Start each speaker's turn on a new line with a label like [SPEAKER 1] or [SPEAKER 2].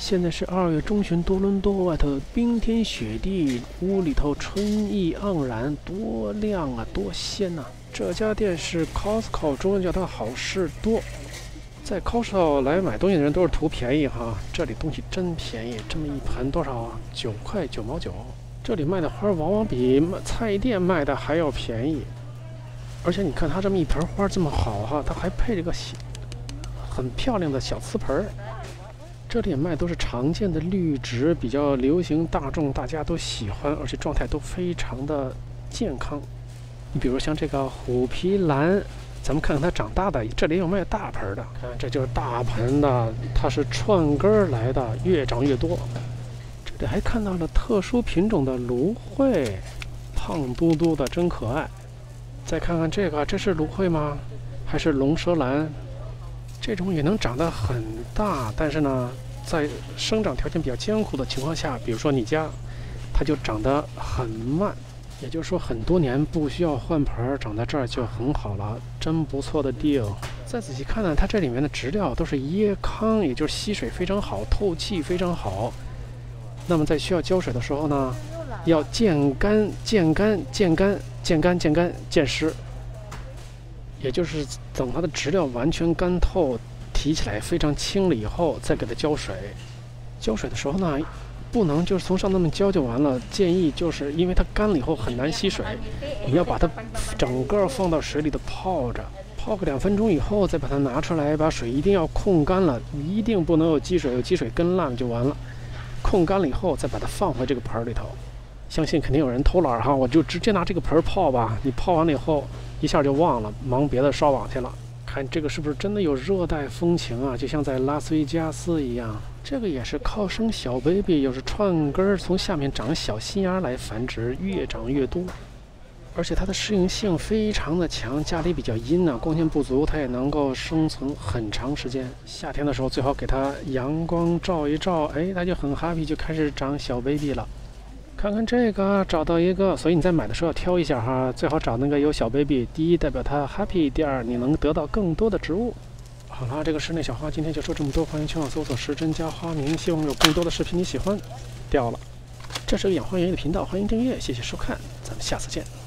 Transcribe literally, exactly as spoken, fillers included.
[SPEAKER 1] 现在是二月中旬，多伦多外头冰天雪地，屋里头春意盎然，多亮啊，多鲜呐、啊！这家店是 Costco， 中文叫它好事多。在 Costco 来买东西的人都是图便宜哈，这里东西真便宜，这么一盆多少啊？九块九毛九。这里卖的花往往比菜店卖的还要便宜，而且你看它这么一盆花这么好哈，它还配着个很漂亮的小瓷盆。这里卖都是常见的绿植，比较流行大众，大家都喜欢，而且状态都非常的健康。你比如像这个虎皮兰，咱们看看它长大的，这里有卖大盆的，看这就是大盆的，它是串根来的，越长越多。这里还看到了特殊品种的芦荟，胖嘟嘟的，真可爱。再看看这个，这是芦荟吗？还是龙舌兰？这种也能长得很大，但是呢，在生长条件比较艰苦的情况下，比如说你家，它就长得很慢。也就是说，很多年不需要换盆，长在这儿就很好了，真不错的 deal。再仔细看呢，它这里面的植料都是椰糠，也就是吸水非常好，透气非常好。那么在需要浇水的时候呢，要见干、见干、见干、见干、见干、见湿。也就是等它的植料完全干透，提起来非常轻了以后，再给它浇水。浇水的时候呢，不能就是从上那么浇就完了，建议就是因为它干了以后很难吸水，你要把它整个放到水里头泡着，泡个两分钟以后再把它拿出来，把水一定要控干了，一定不能有积水，有积水跟烂就完了。控干了以后再把它放回这个盆里头。相信肯定有人偷懒哈，我就直接拿这个盆泡吧。你泡完了以后，一下就忘了，忙别的烧网去了。看这个是不是真的有热带风情啊？就像在拉斯维加斯一样。这个也是靠生小 baby， 又是串根从下面长小新芽来繁殖，越长越多。而且它的适应性非常的强，家里比较阴啊，光线不足，它也能够生存很长时间。夏天的时候最好给它阳光照一照，哎，它就很 happy， 就开始长小 baby 了。看看这个，找到一个，所以你在买的时候要挑一下哈，最好找那个有小 baby。第一，代表它 happy； 第二，你能得到更多的植物。好了，这个室内小花今天就说这么多，欢迎前往搜索时针加花名，希望有更多的视频你喜欢。掉了，这是个养花园艺的频道，欢迎订阅，谢谢收看，咱们下次见。